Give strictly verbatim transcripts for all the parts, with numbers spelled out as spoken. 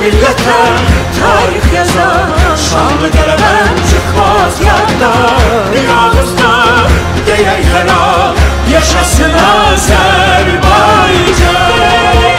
millete tarih yazar. Şanlı deremen çıkmaz yadda. Bir ağızda deyək hər an, yaşasın Azərbaycan.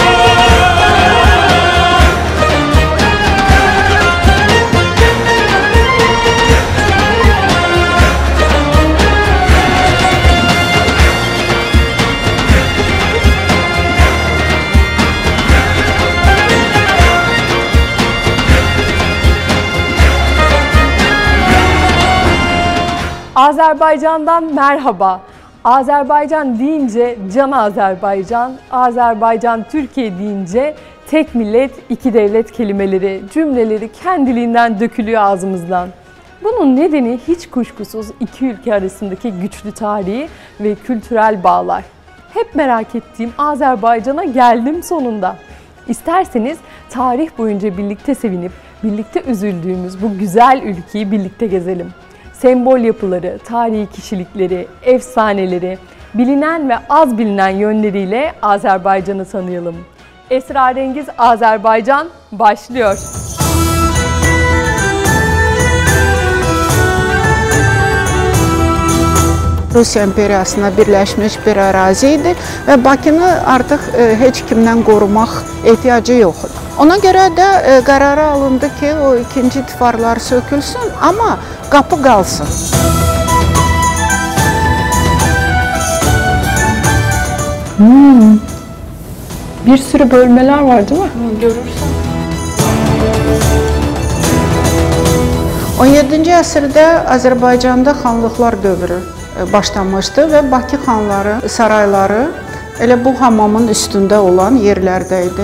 Azerbaycan'dan merhaba. Azerbaycan deyince can Azerbaycan, Azerbaycan Türkiye deyince tek millet, iki devlet kelimeleri, cümleleri kendiliğinden dökülüyor ağzımızdan. Bunun nedeni hiç kuşkusuz iki ülke arasındaki güçlü tarihi ve kültürel bağlar. Hep merak ettiğim Azerbaycan'a geldim sonunda. İsterseniz tarih boyunca birlikte sevinip, birlikte üzüldüğümüz bu güzel ülkeyi birlikte gezelim. Sembol yapıları, tarihi kişilikleri, efsaneleri, bilinen ve az bilinen yönleriyle Azerbaycan'ı tanıyalım. Esrarengiz Azerbaycan başlıyor. Rusiya imperiyasına birləşmiş bir ərazi idi və Bakını artıq heç kimdən qorumaq ehtiyacı yox idi. Ona görə də qərara alındı ki, o ikinci divarlar sökülsün, amma qapı qalsın. Hmm. Bir sürü bölmeler var değil mi? Görürsən. on yeddinci əsrdə Azərbaycanda xanlıqlar dövrü başlamışdı və Bakı xanları, sarayları elə bu hamamın üstündə olan yerlərdə idi.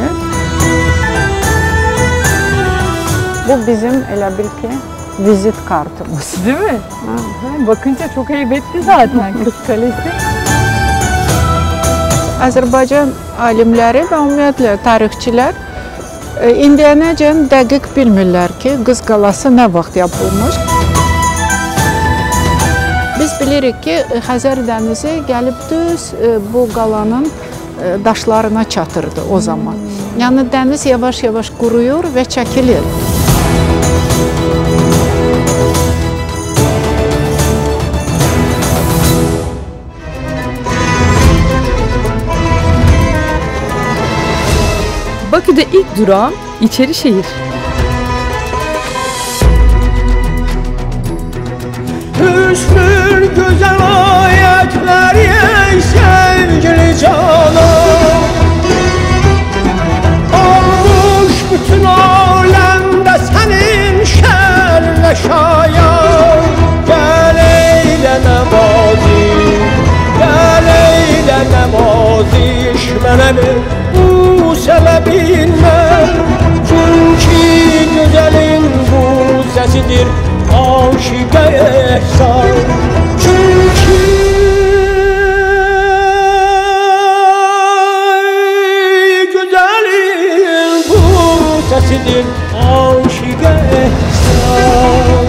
Bu bizim elə bil ki vizit kartımız. Değil mi? Aha, bakınca çok heybetli zaten Kız Kalesi. Azərbaycan alimləri və ümumiyyətlə tarixçilər indiyənəcən dəqiq bilmirlər ki, Qız Qalası nə vaxt yapılmış. Biz bilirik ki, Xəzər dənizi gəlib düz bu qalanın daşlarına çatırdı o zaman. Yəni dəniz yavaş-yavaş quruyur və çəkilir. Bakü'de ilk durağım İçerişehir. Hüsnün güzel ayetler ey sevgili canım. Olmuş bütün alemde senin şerle şayan. Gel eyle nemazi, gel eyle nemazi işmeleri bu sebebinle. Çünkü güzelin bu sesidir aşık ehsan. Çünkü güzelin bu sesidir aşık ehsan.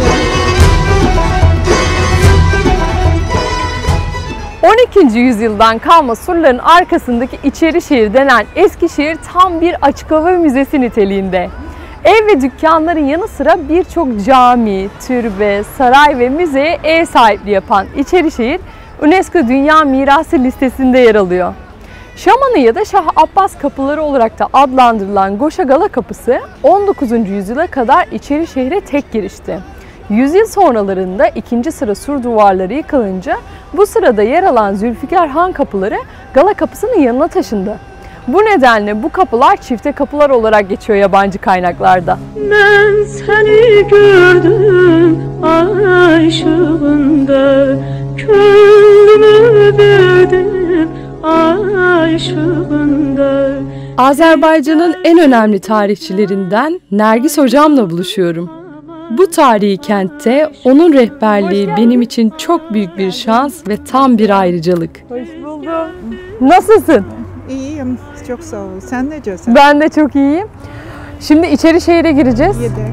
on ikinci yüzyıldan kalma surların arkasındaki İçerişehir denen eski şehir tam bir açık hava müzesi niteliğinde. Ev ve dükkanların yanı sıra birçok cami, türbe, saray ve müzeye ev sahipliği yapan İçerişehir, UNESCO Dünya Mirası listesinde yer alıyor. Şamanı ya da Şah Abbas kapıları olarak da adlandırılan Goşagala Kapısı on dokuzuncu yüzyıla kadar İçerişehir'e tek girişti. Yüzyıl sonralarında ikinci sıra sur duvarları yıkılınca bu sırada yer alan Zülfikar Han kapıları Gala Kapısı'nın yanına taşındı. Bu nedenle bu kapılar çifte kapılar olarak geçiyor yabancı kaynaklarda. Ben seni gördüm ay ışığında, gönlümü verdim ay ışığında. Azerbaycan'ın en önemli tarihçilerinden Nergis hocamla buluşuyorum. Bu tarihi kentte onun rehberliği benim için çok büyük bir şans ve tam bir ayrıcalık. Hoş buldum. Nasılsın? İyiyim, çok sağ ol. Sen necəsən? Ben de çok iyiyim. Şimdi İçerişehir'e gireceğiz. Gedək.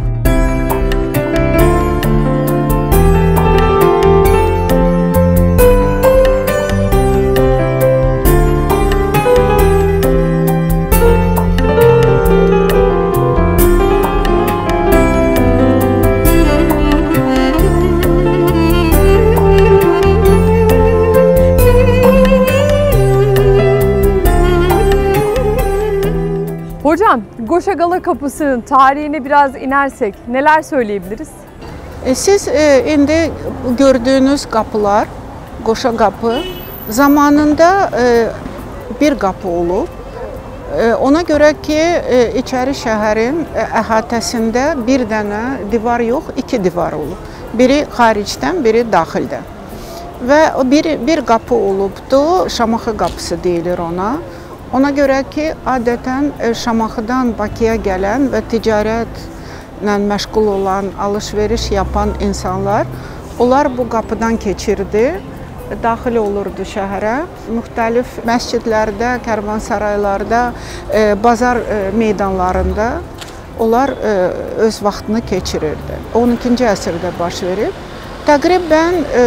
Goşagala Kapısı'nın tarihine biraz inersek neler söyleyebiliriz? E, siz e, indi gördüğünüz kapılar, Qoşa qapı zamanında e, bir qapı olub. E, ona görə ki, e, içəri şəhərin e, əhatəsində bir dənə divar yox, iki divar olub. Biri xaricdən, biri daxildən. Və o bir, bir qapı olubdu, Şamaxı qapısı deyilir ona. Ona görə ki, adətən e, Şamaxıdan Bakıya gələn və ticarətlə məşğul olan, alış-veriş yapan insanlar, onlar bu qapıdan keçirdi, daxil olurdu şəhərə. Müxtəlif məscidlərdə, kərvansaraylarda, e, bazar e, meydanlarında onlar e, öz vaxtını keçirirdi. on ikinci əsrdə baş verib. Təqribən e,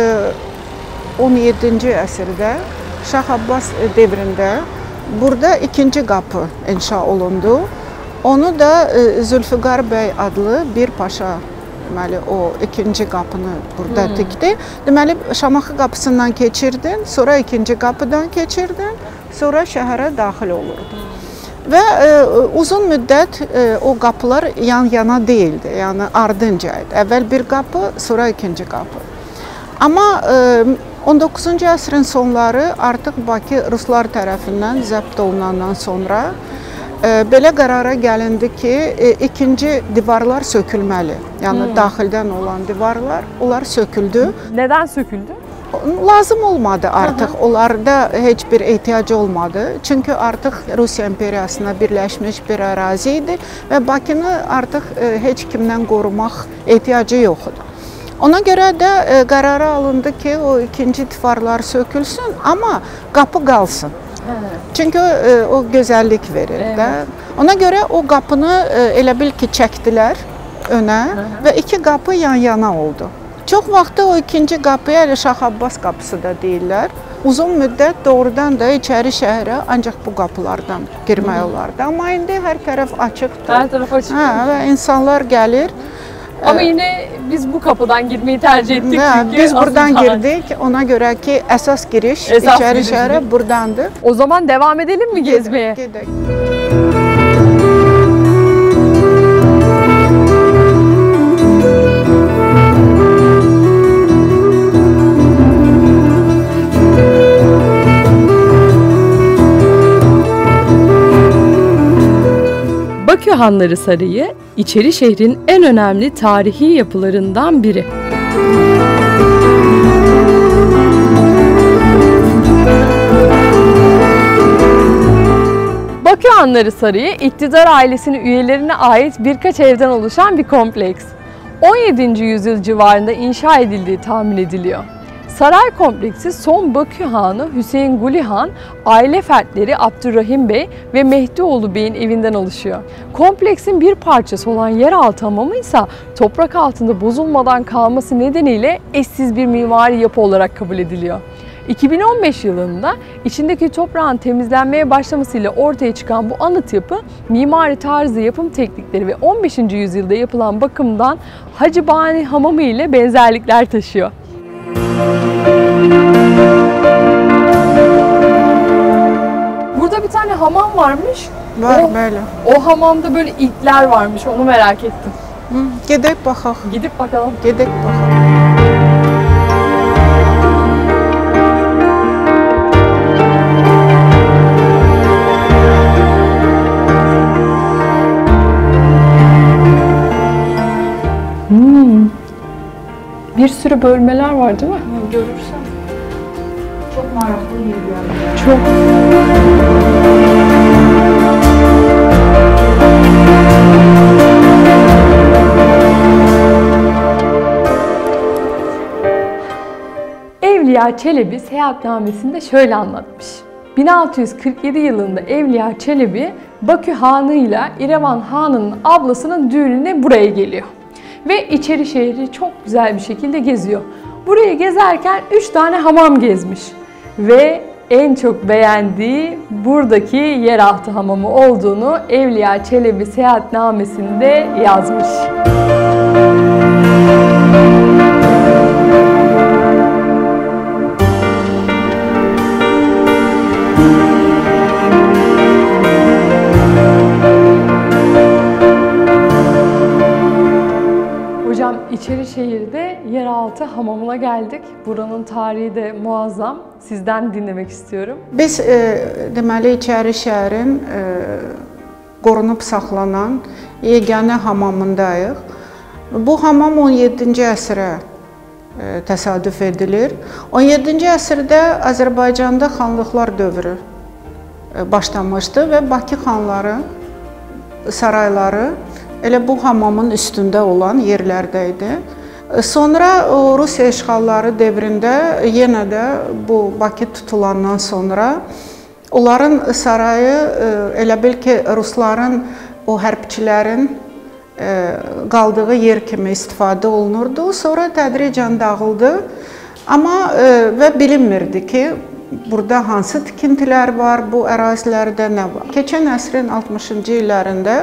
on yeddinci əsrdə Şah Abbas devrində burada ikinci qapı inşa olundu. Onu da e, Zülfüqar bəy adlı bir paşa, deməli o ikinci qapını burada hmm. tikdi. Deməli Şamaxı qapısından keçirdin, sonra ikinci qapıdan keçirdin, sonra şəhərə daxil olurdu. Və e, uzun müddət e, o qapılar yan-yana deyildi, yəni ardınca idi. Əvvəl bir qapı, sonra ikinci qapı. Amma e, on doqquzuncu əsrin sonları artıq Bakı ruslar tərəfindən zəbt olunandan sonra e, belə qərara gəlindi ki, e, ikinci divarlar sökülməli. Yəni hmm. daxildən olan divarlar, onlar söküldü. Neden söküldü? Lazım olmadı artıq, onlarda heç bir ehtiyac olmadı. Çünki artıq Rusiya imperiyasına birləşmiş bir ərazi idi və Bakını artıq e, heç kimdən qorumaq ehtiyacı yox idi. Ona görə də e, qərara alındı ki, o ikinci divarlar sökülsün, amma qapı qalsın. Çünki e, o gözəllik verir evet. də. Ona görə o qapını e, elə bil ki, çəkdilər önə və iki qapı yan-yana oldu. Çox vaxtı o ikinci qapıya elə Şah Abbas qapısı da deyirlər. Uzun müddət doğrudan da içəri şəhərə ancaq bu qapılardan girmək olardı. Amma indi hər tərəf açıqdır. Hər tərəf açıqdır. Hə, və insanlar gəlir. Ama yine biz bu kapıdan girmeyi tercih ettik Hə, çünkü biz buradan tarih. girdik. Ona görə ki, əsas giriş Esas içəri giriş. şəhərə buradandır. O zaman devam edelim mi gezmeye? Gedək. Bakü Hanları Sarayı, İçeri şehrin en önemli tarihi yapılarından biri. Bakü Hanları Sarayı, iktidar ailesinin üyelerine ait birkaç evden oluşan bir kompleks. on yedinci yüzyıl civarında inşa edildiği tahmin ediliyor. Saray kompleksi son Bakü Hanı Hüseyin Guli Han, aile fertleri Abdurrahim Bey ve Mehdioğlu Bey'in evinden oluşuyor. Kompleksin bir parçası olan yeraltı hamamı ise toprak altında bozulmadan kalması nedeniyle eşsiz bir mimari yapı olarak kabul ediliyor. iki bin on beş yılında içindeki toprağın temizlenmeye başlamasıyla ortaya çıkan bu anıt yapı, mimari tarzı yapım teknikleri ve on beşinci yüzyılda yapılan bakımdan Hacıbani Hamamı ile benzerlikler taşıyor. Burada bir tane hamam varmış. Var o, böyle. O hamamda böyle ilkler varmış. Onu merak ettim. Hı, gedək baxaq. Gidip bakalım. Gedək baxaq. Hmm. Bir sürü bölmeler var değil mi? Görürsən. Çox maraqlı yerlər. Çok. Evliya Çelebi seyahatnamesinde şöyle anlatmış. bin altı yüz kırk yedi yılında Evliya Çelebi Bakü Hanı ile İrevan Hanı'nın ablasının düğününe buraya geliyor. Ve içeri şehri çok güzel bir şekilde geziyor. Burayı gezerken üç tane hamam gezmiş. Ve en çok beğendiği buradaki yeraltı hamamı olduğunu Evliya Çelebi seyahatnamesinde yazmış. İçerişehir'de yeraltı hamamına geldik. Buranın tarihi de muazzam. Sizden dinlemek istiyorum. Biz e, deməli İçərişəhərin e, qorunub saxlanan yeganə hamamındayıq. Bu hamam on yeddinci əsrə e, təsadüf edilir. on yeddinci əsrdə Azərbaycanda xanlıqlar dövrü e, başlamışdı və Bakı xanları sarayları elə bu hamamın üstündə olan yerlərdə idi. Sonra o, Rusiya işğalları dövründə yenə də bu Bakı tutulandan sonra onların sarayı e, elə bil ki rusların o hərbçilərin e, qaldığı yer kimi istifadə olunurdu. Sonra tədricən dağıldı. Amma e, və bilinmirdi ki burada hansı tikintilər var, bu ərazilərdə nə var. Keçən əsrin altmışıncı illərində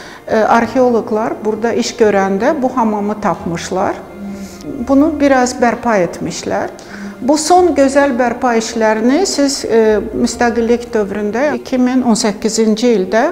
arxeoloqlar burada iş görəndə bu hamamı tapmışlar. Bunu biraz bərpa etmişlər. Bu son gözəl bərpa işlərini siz e, müstəqillik dövründə iki min on səkkizinci ildə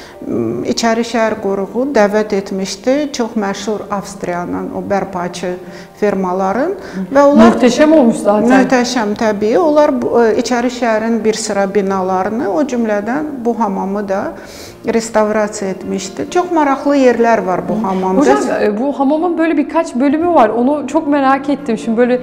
İçərişəhər qoruğu dəvət etmişdi çox məşhur Avstriyanın o bərpaçı firmaların və onlar Möhtəşəm olmuş zaten. Möhtəşəm təbii. Onlar İçərişəhərin bir sıra binalarını, o cümlədən bu hamamı da restavrasiya etmişdi. Çok maraqlı yerler var bu hamamda. Hocam bu hamamın böyle birkaç bölümü var. Onu çok merak ettim. Şimdi böyle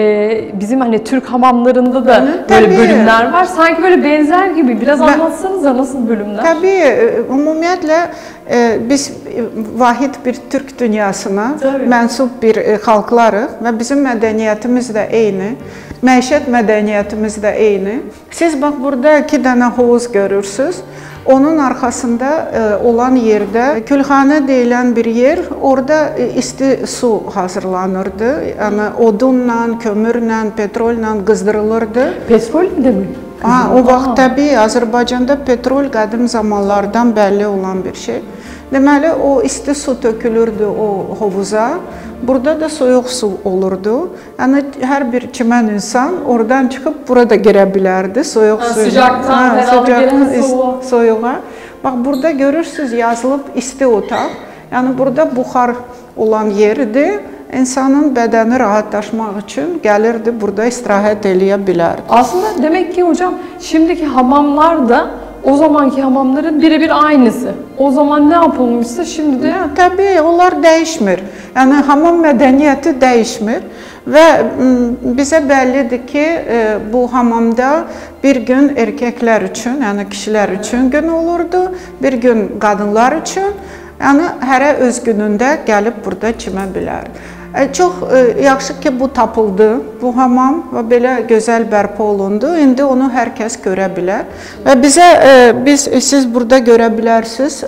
e, bizim hani Türk hamamlarında da Hı, böyle tabii. bölümler var. Sanki böyle benzer gibi. Biraz Ben, anlatsanıza nasıl bölümler? Tabii. Ümumiyyətlə e, biz vahid bir Türk dünyasına tabii. Mənsub bir e, xalqlarıq və bizim mədəniyyətimiz də eyni. Məişət mədəniyyətimiz də eyni. Siz bax burada iki dənə hovuz görürsünüz. Onun arxasında e, olan yerdə külxanə deyilən bir yer, orada e, isti su hazırlanırdı. Yəni odunla, kömürlə, petrolla qızdırılırdı. Petrol mi mi? Ha, o vaxt təbii Azərbaycanda petrol qədim zamanlardan bəlli olan bir şey. Deməli o isti su tökülürdü o hovuza. Burada da soyuq su olurdu. Yəni hər bir çimən insan oradan çıxıb burada girə bilərdi soyuq ha, su. Sıcaqdan, ha, sıcaqdan soğuğa. soyuğa. Bax burada görürsüz yazılıb isti otaq. Yəni burada buxar olan yerdir. İnsanın bədəni rahatlaşmaq üçün gəlirdi burada istirahət eləyə bilərdi. Aslında demek ki hocam şimdiki hamamlar da o zamanki hamamların birebir aynısı. O zaman ne yapılmışsa şimdi de... Ya, tabii onlar dəyişmir. Yəni hamam mədəniyyəti dəyişmir və bizə bəllidir ki bu hamamda bir gün erkəklər üçün, yəni kişilər üçün gün olurdu, bir gün qadınlar üçün. Yəni hərə öz günündə gəlib burada çimə bilər. Çox yaxşı ki bu tapıldı, bu hamam və belə gözəl bərpa olundu. İndi onu hər kəs görə bilər. Və bizə biz siz burada görə bilərsiniz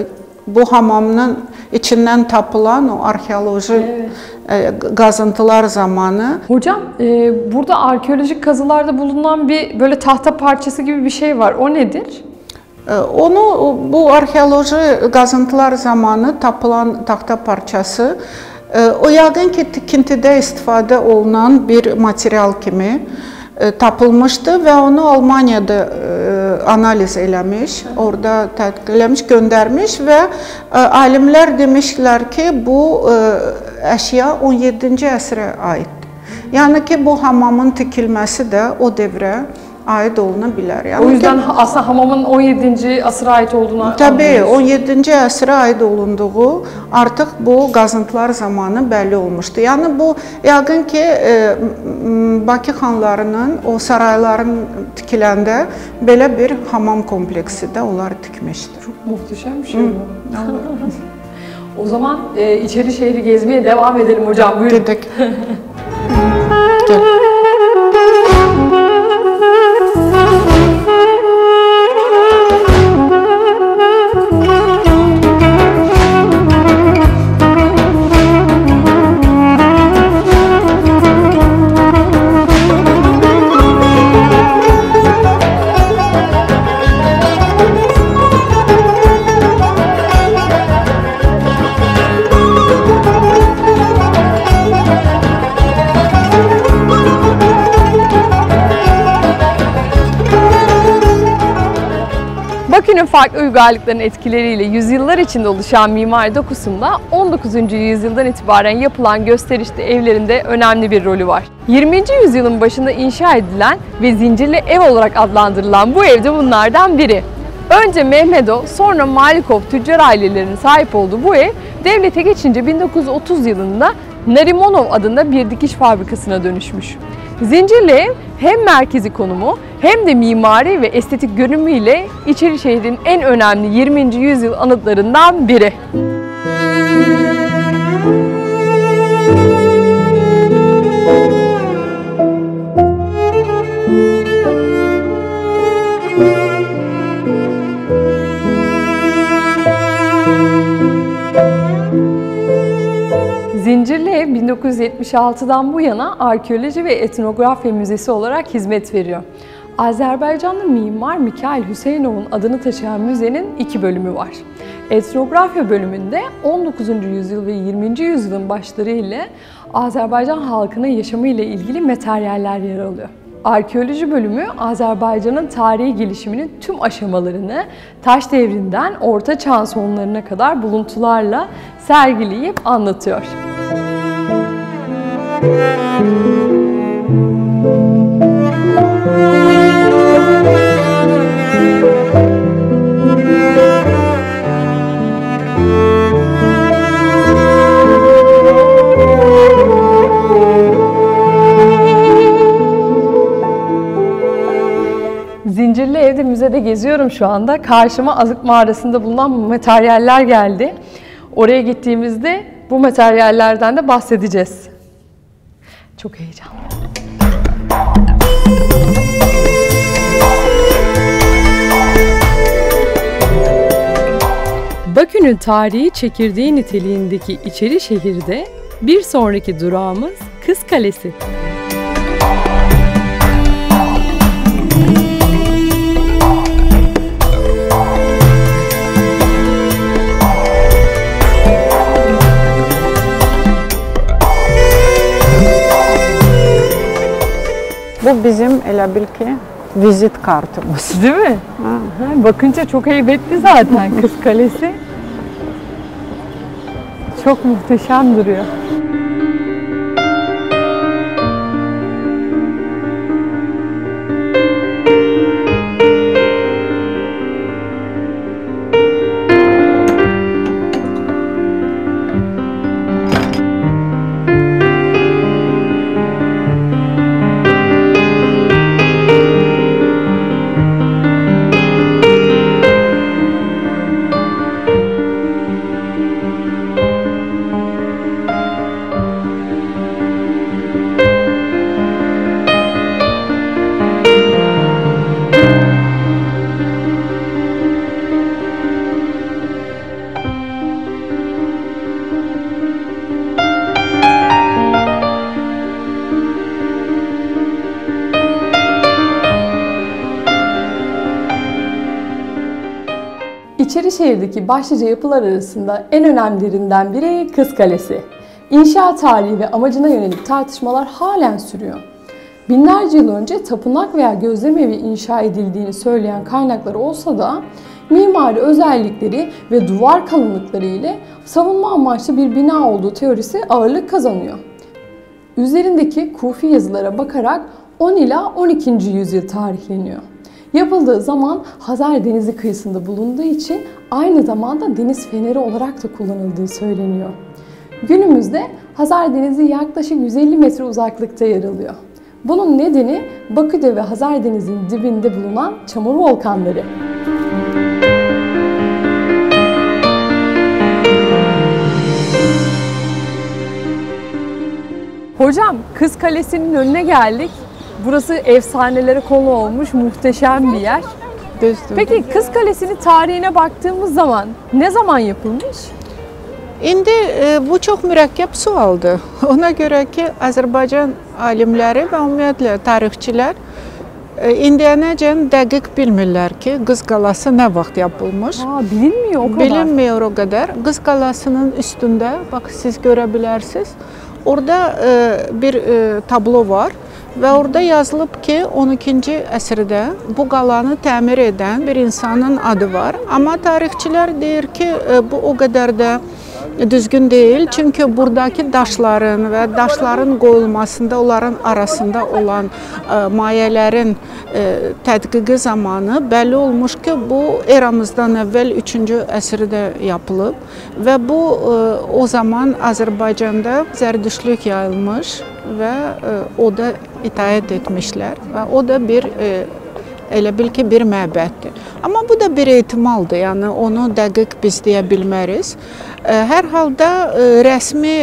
bu hamamın içindən tapılan o arxeoloji evet. qazıntılar zamanı. Hocam e, burada arkeolojik kazılarda bulunan bir böyle tahta parçası gibi bir şey var. O nedir? Onu bu arxeoloji qazıntılar zamanı tapılan taxta parçası o yəqin ki tikintidə istifadə olunan bir material kimi tapılmışdı və onu Almaniyada analiz eləmiş, orada tədqiq eləmiş, göndərmiş və alimlər demişlər ki bu əşya on yeddinci əsrə aiddir. Yəni ki bu hamamın tikilməsi də o dövrə ait oluna bilər. Yəni o yüzden ki, aslında hamamın on yeddinci asıra ait olduğuna Tabii on yeddinci əsrə aid olunduğu artıq bu qazıntılar zamanı bəlli olmuşdu. Yəni bu yəqin ki e, Bakı xanlarının o sarayların tikiləndə belə bir hamam kompleksi də onlar tikmişdir. Çok muhteşem bir şey bu. O zaman e, İçerişehir'i gezmeye devam edelim hocam. Buyurun. Dedik. Gel. Thank you. farklı uygarlıkların etkileriyle yüzyıllar içinde oluşan mimari dokusunda on dokuzuncu yüzyıldan itibaren yapılan gösterişli evlerinde önemli bir rolü var. yirminci yüzyılın başında inşa edilen ve zincirli ev olarak adlandırılan bu ev de bunlardan biri. Önce Mehmedov, sonra Malikov tüccar ailelerinin sahip olduğu bu ev, devlete geçince bin dokuz yüz otuz yılında Narimonov adında bir dikiş fabrikasına dönüşmüş. Zincirli ev hem merkezi konumu hem de mimari ve estetik görünümüyle İçeri şehrin en önemli yirminci yüzyıl anıtlarından biri. Zincirli ev bin dokuz yüz yetmiş altıdan bu yana arkeoloji ve etnografya müzesi olarak hizmet veriyor. Azerbaycanlı mimar Mikhail Hüseynov'un adını taşıyan müzenin iki bölümü var. Etnografya bölümünde on dokuzuncu yüzyıl ve yirminci yüzyılın başları ile Azerbaycan halkının yaşamı ile ilgili materyaller yer alıyor. Arkeoloji bölümü Azerbaycan'ın tarihi gelişiminin tüm aşamalarını taş devrinden Orta Çağ sonlarına kadar buluntularla sergileyip anlatıyor. Zincirli Ev'de müzede geziyorum şu anda. Karşıma Azık Mağarası'nda bulunan materyaller geldi. Oraya gittiğimizde bu materyallerden de bahsedeceğiz. Çok heyecanlı. Bakü'nün tarihi çekirdeği niteliğindeki İçeri şehirde bir sonraki durağımız Kız Kalesi. Bu bizim elə bil ki vizit kartımız. Değil mi? Ha. Bakınca çok heybetli zaten Kız Kalesi. Çok muhteşem duruyor. İçerişehir'deki başlıca yapılar arasında en önemlilerinden biri Kız Kalesi. İnşa tarihi ve amacına yönelik tartışmalar halen sürüyor. Binlerce yıl önce tapınak veya gözlemevi inşa edildiğini söyleyen kaynaklar olsa da mimari özellikleri ve duvar kalınlıkları ile savunma amaçlı bir bina olduğu teorisi ağırlık kazanıyor. Üzerindeki kufi yazılara bakarak on ila on ikinci yüzyıl tarihleniyor. Yapıldığı zaman Hazar Denizi kıyısında bulunduğu için aynı zamanda deniz feneri olarak da kullanıldığı söyleniyor. Günümüzde Hazar Denizi yaklaşık yüz elli metre uzaklıkta yer alıyor. Bunun nedeni Bakü'de ve Hazar Denizi'nin dibinde bulunan çamur volkanları. Hocam, Kız Kalesi'nin önüne geldik. Burası efsanelere konu olmuş muhteşem bir yer. Peki Kız Kalesi'nin tarihine baktığımız zaman ne zaman yapılmış? İndi e, bu çox mürəkkəb sualdır. Ona görə ki, Azərbaycan alimləri və ümumiyyətlə tarixçilər e, indiyənəcən dəqiq bilmirlər ki, Qız Qalası nə vaxt yapılmış. Aa, bilinmiyor o kadar. Bilinmiyor o kadar. Qız Qalasının üstündə, bax siz görə bilərsiniz, orada e, bir e, tablo var və orada yazılıb ki, on ikinci əsrdə bu qalanı təmir edən bir insanın adı var. Amma tarixçilər deyir ki, bu o qədər də düzgün deyil. Çünki buradakı daşların və daşların qoyulmasında onların arasında olan ə, mayələrin ə, tədqiqi zamanı bəlli olmuş ki, bu eramızdan əvvəl üçüncü əsrdə yapılıb və bu ə, o zaman Azərbaycanda zərdüştlük yayılmış və ə, o da itaət etmişlər və o da bir ə, elə bil ki, bir məbəddir. Amma bu da bir ehtimaldır, yəni onu dəqiq biz deyə bilməriz. Hər halda rəsmi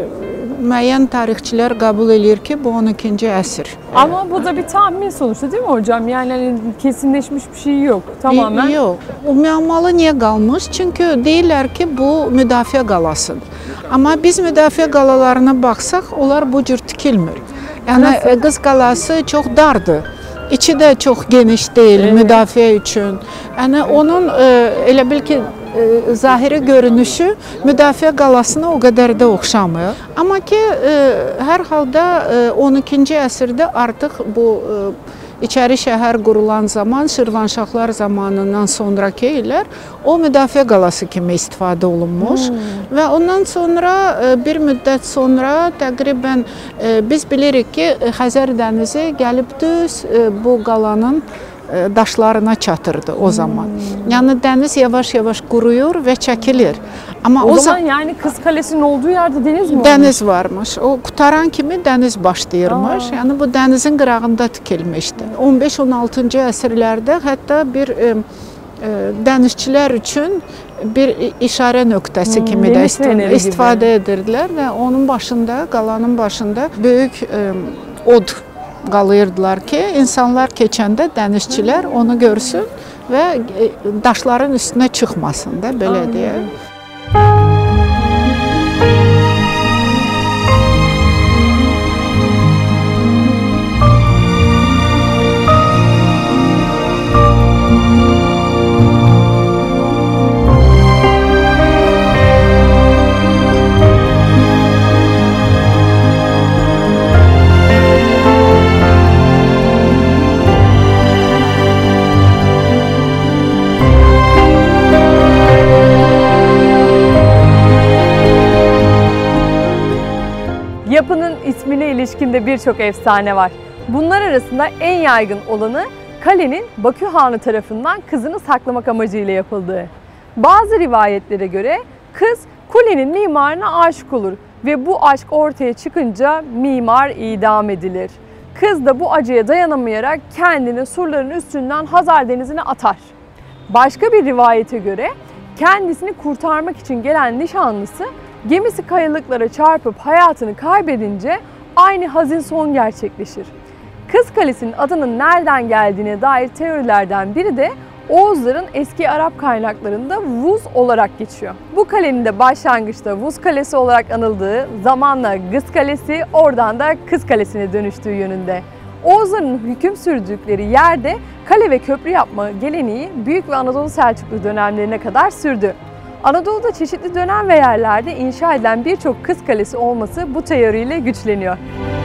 müəyyən tarixçilər qəbul edir ki, bu on ikinci əsr. Ama bu da bir tahmin sonuçta değil mi hocam? Yani hani kesinleşmiş bir şey yok. Tamamen. Yox, o müəmmalı niyə qalmış? Çünki deyirlər ki, bu müdafiə qalasıdır. Amma biz müdafiə qalalarına baxsaq, onlar bu cür tikilmir. Yəni Qız qalası çox dardır. İçi də çox geniş deyil, evet, müdafiə üçün. Yəni onun e, elə bil ki, e, zahiri görünüşü müdafiə qalasına o qədər də oxşamır. Amma ki, e, hər halda e, on ikinci əsrdə artıq bu e, İçəri şəhər qurulan zaman, Şirvanşahlar zamanından sonraki illər o müdafiə qalası kimi istifadə olunmuş. Hmm. Və ondan sonra bir müddət sonra təqribən biz bilirik ki, Xəzər dənizi gəlib düz bu qalanın daşlarına çatırdı o zaman. Hmm. Yəni dəniz yavaş-yavaş quruyur və çəkilir. Amma o, o zaman yani Kız Kalesi'nin olduğu yerde deniz mi? Dəniz varmış. O qutaran kimi dəniz başlayırmış. Aa. Yəni bu dənizin qırağında tikilmişdi. on beş on altıncı əsrlərdə hətta bir e, e, dənizçilər üçün bir işarə nöqtəsi hmm, kimi də istifadə, istifadə edirdilər və onun başında, qalanın başında böyük e, od qalıyırdılar ki, insanlar keçəndə dənizçilər onu görsün və daşların üstünə çıxmasın da, belə deyək. Yapının ismine ilişkinde birçok efsane var. Bunlar arasında en yaygın olanı kalenin Bakü Hanı tarafından kızını saklamak amacıyla yapıldığı. Bazı rivayetlere göre kız kulenin mimarına aşık olur ve bu aşk ortaya çıkınca mimar idam edilir. Kız da bu acıya dayanamayarak kendini surların üstünden Hazar Denizi'ne atar. Başka bir rivayete göre kendisini kurtarmak için gelen nişanlısı gemisi kayalıklara çarpıp hayatını kaybedince aynı hazin son gerçekleşir. Kız Kalesi'nin adının nereden geldiğine dair teorilerden biri de Oğuzların eski Arap kaynaklarında Vuz olarak geçiyor. Bu kalenin de başlangıçta Vuz Kalesi olarak anıldığı, zamanla Gız Kalesi, oradan da Kız Kalesi'ne dönüştüğü yönünde. Oğuzların hüküm sürdükleri yerde kale ve köprü yapma geleneği Büyük ve Anadolu Selçuklu dönemlerine kadar sürdü. Anadolu'da çeşitli dönem ve yerlerde inşa edilen birçok kız kalesi olması bu teoriyle güçleniyor.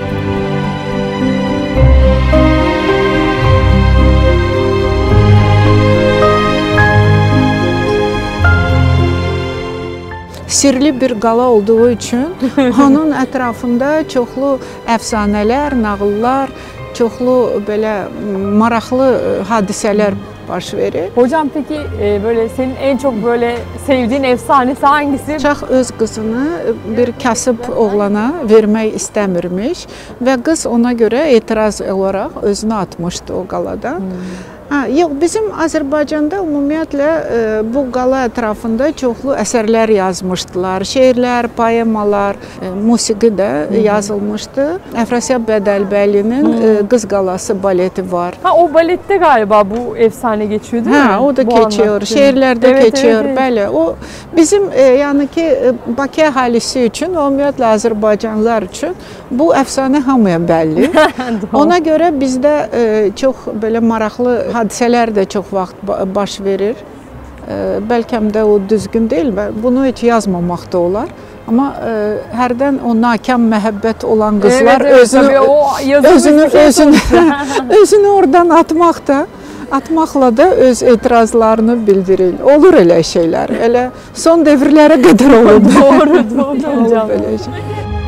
Sirli bir qala olduğu üçün onun ətrafında çoxlu əfsanələr, nağıllar, çoxlu belə maraqlı hadisələr baş verir. Hocam peki e, böyle senin en çok böyle sevdiğin efsanesi hangisi? Şah öz qızını bir kasıb oğlana vermək istəmirmiş və qız ona görə etiraz olaraq özünü atmışdı o qaladan. Hmm. Ha, yox, bizim Azərbaycanda ümumiyyətlə e, bu qala ətrafında çoxlu əsərlər yazmışdılar. Şeirlər, poemalar, e, musiqi də hmm. yazılmışdı. Əfrasiyab Bədəlbəylinin hmm. e, Qız Qalası baleti var. Ha, o balette galiba bu efsane geçiyor değil ha, mi? O da bu keçiyor, şeirlərdə evet, keçiyor. Evet, evet. Bəli, o bizim e, yəni ki e, Bakı əhalisi üçün, ümumiyyətlə Azərbaycanlılar üçün bu əfsanə hamıya bəlli. Ona görə bizdə e, çox belə maraqlı hadisələr də çox vaxt baş verir. Bəlkə də o düzgün deyil, bunu heç yazmamaq da olar. Amma e, hərdən o nakam məhəbbət olan qızlar Evet, evet, özünü tabii o yazılmış özünü bir şey özünü, sonuçta. özünü oradan atmaq da atmaqla da öz etirazlarını bildirir. Olur elə şeylər. Elə son dövrlərə qədər olur. Doğru, doğru hocam. Belə şey.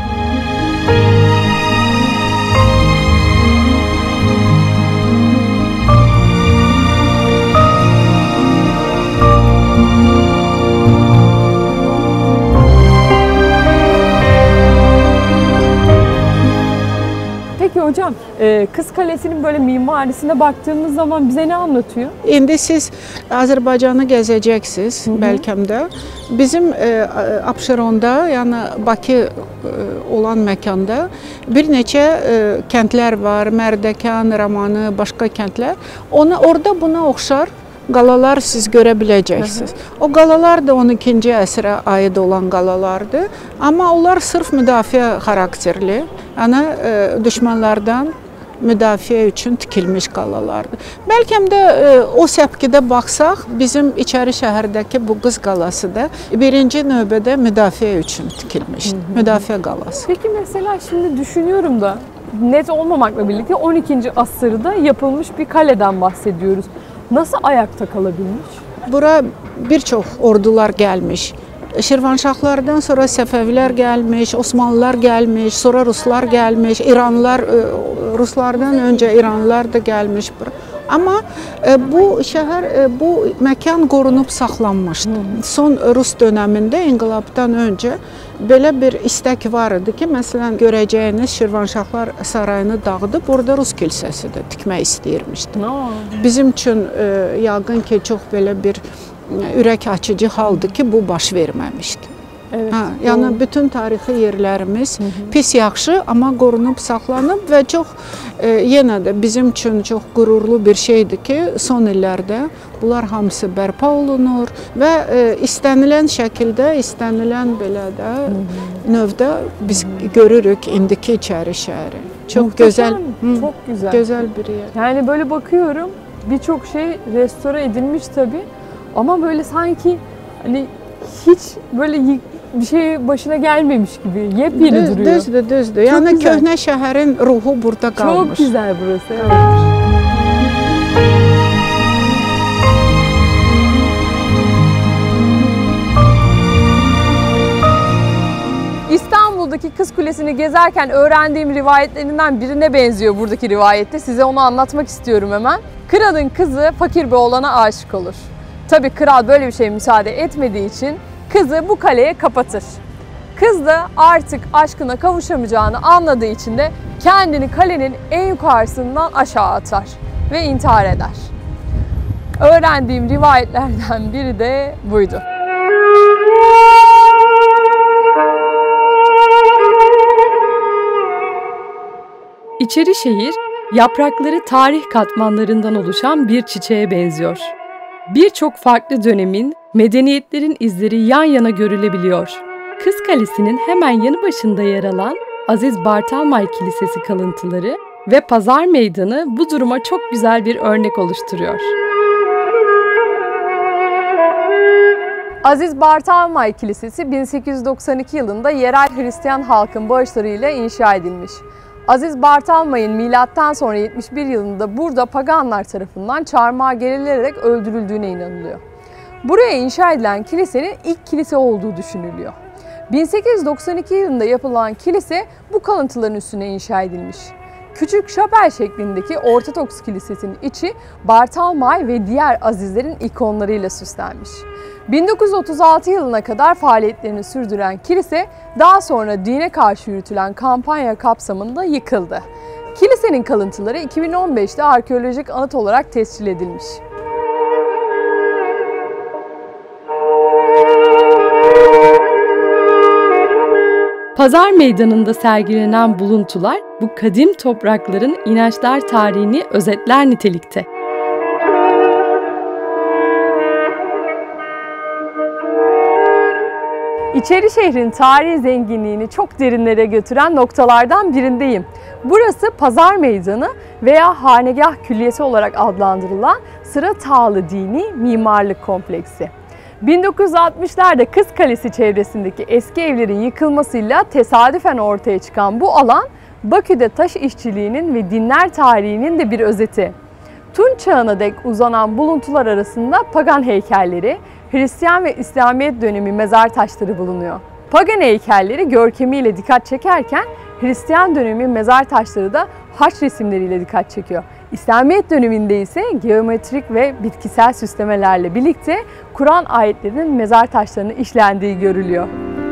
Peki hocam, e, Kız Kalesi'nin böyle mimarisine baktığımız zaman bize ne anlatıyor? İndi siz Azərbaycanı gəzəcəksiniz Bəlkəmdə. Bizim e, Abşeronda, yəni Bakı e, olan məkanda bir neçə e, kəndlər var. Mərdəkan, Ramanı, başqa kəndlər. Ona orada buna oxşar qalalar siz görə biləcəksiniz. O qalalar da on ikinci əsrə aid olan qalalardır. Amma onlar sırf müdafiə xarakterli. Yəni e, düşmənlərdən müdafiə üçün tikilmiş qalalardır. Bəlkəm də e, o səpkidə baxsaq, bizim içəri şəhərdəki bu Qız qalası da birinci növbədə müdafiə üçün tikilmişdir. Müdafiə qalası. Peki mesela şimdi düşünüyorum da net olmamakla birlikte on ikinci asırda yapılmış bir kaleden bahsediyoruz. Nasıl ayakta kalabilmiş? Bura bir çox ordular gəlmiş. Şirvanşahlardan sonra Səfəvilər gəlmiş, Osmanlılar gəlmiş, sonra Ruslar gəlmiş, İranlılar, Ruslardan öncə İranlılar da gəlmiş bura. Amma bu şəhər, bu məkan qorunub saxlanmışdı. Son Rus dönəmində, inqilabdan öncə belə bir istək var idi ki, məsələn, görəcəyiniz Şirvanşahlar sarayını dağıdıb, orada Rus kilsəsi də tikmək istəyirmişdi. No. Bizim üçün yəqin ki, çox belə bir ürək açıcı haldır ki, bu baş verməmişdi. Evet, ha, yəni bütün tarixi yerlərimiz hı -hı. pis yaxşı, amma qorunub saxlanıb və çox e, yenə də bizim üçün çox qürurlu bir şeydir ki, son illərdə bunlar hamısı bərpa olunur və e, istənilən şəkildə, istənilən belə də hı -hı. növdə biz görürük indiki içəri şəhəri. Çox Muhteşem, gözəl, hı, çok güzel. Gözəl bir yer. Yani böyle bakıyorum, birçok şey restore edilmiş tabii. Ama böyle sanki hani hiç böyle bir şey başına gelmemiş gibi yepyeni Düz, duruyor. Düzdür, düzdür. Yəni güzel. köhnə şəhərin ruhu burada qalmış. Çok güzel burası. Evet. İstanbul'daki Kız Kulesi'ni gezerken öğrendiğim rivayetlerinden birine benziyor buradaki rivayette. Size onu anlatmak istiyorum hemen. Kralın kızı fakir bir oğlana aşık olur. Tabii kral böyle bir şeye müsaade etmediği için kızı bu kaleye kapatır. Kız da artık aşkına kavuşamayacağını anladığı için de kendini kalenin en yukarısından aşağı atar ve intihar eder. Öğrendiğim rivayetlerden biri de buydu. İçeri şehir, yaprakları tarih katmanlarından oluşan bir çiçeğe benziyor. Birçok farklı dönemin, medeniyetlerin izleri yan yana görülebiliyor. Kız Kalesi'nin hemen yanı başında yer alan Aziz Bartalmay Kilisesi kalıntıları ve Pazar Meydanı bu duruma çok güzel bir örnek oluşturuyor. Aziz Bartalmay Kilisesi bin sekiz yüz doksan iki yılında yerel Hristiyan halkın bağışlarıyla inşa edilmiş. Aziz Bartalmay'ın milattan sonra yetmiş bir yılında burada paganlar tarafından çarmıha gerilerek öldürüldüğüne inanılıyor. Buraya inşa edilen kilisenin ilk kilise olduğu düşünülüyor. bin sekiz yüz doksan iki yılında yapılan kilise bu kalıntıların üstüne inşa edilmiş. Küçük şapel şeklindeki Ortodoks Kilisesi'nin içi Bartalmay ve diğer azizlerin ikonlarıyla süslenmiş. bin dokuz yüz otuz altı yılına kadar faaliyetlerini sürdüren kilise daha sonra dine karşı yürütülen kampanya kapsamında yıkıldı. Kilisenin kalıntıları iki bin on beşte arkeolojik anıt olarak tescil edilmiş. Pazar Meydanı'nda sergilenen buluntular bu kadim toprakların inançlar tarihini özetler nitelikte. İçeri şehrin tarihi zenginliğini çok derinlere götüren noktalardan birindeyim. Burası Pazar Meydanı veya Hanegah Külliyesi olarak adlandırılan Sıra Tağlı Dini Mimarlık Kompleksi. bin dokuz yüz altmışlarda Kız Kalesi çevresindeki eski evlerin yıkılmasıyla tesadüfen ortaya çıkan bu alan, Bakü'de taş işçiliğinin ve dinler tarihinin de bir özeti. Tunç çağına dek uzanan buluntular arasında pagan heykelleri, Hristiyan ve İslamiyet dönemi mezar taşları bulunuyor. Pagan heykelleri görkemiyle dikkat çekerken, Hristiyan dönemi mezar taşları da haç resimleriyle dikkat çekiyor. İslamiyet döneminde ise geometrik ve bitkisel süslemelerle birlikte Kur'an ayetlerinin mezar taşlarına işlendiği görülüyor.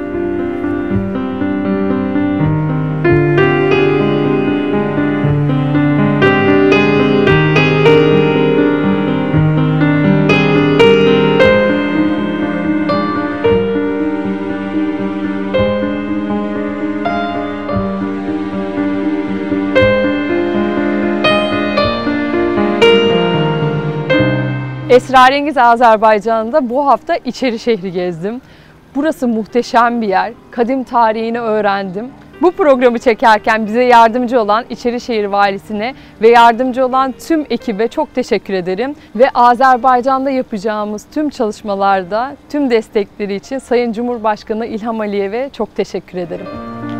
Esrarengiz Azerbaycan'da bu hafta İçeri şehri gezdim. Burası muhteşem bir yer. Kadim tarihini öğrendim. Bu programı çekerken bize yardımcı olan İçerişehir Valisi'ne ve yardımcı olan tüm ekibe çok teşekkür ederim. Ve Azerbaycan'da yapacağımız tüm çalışmalarda tüm destekleri için Sayın Cumhurbaşkanı İlham Aliyev'e çok teşekkür ederim.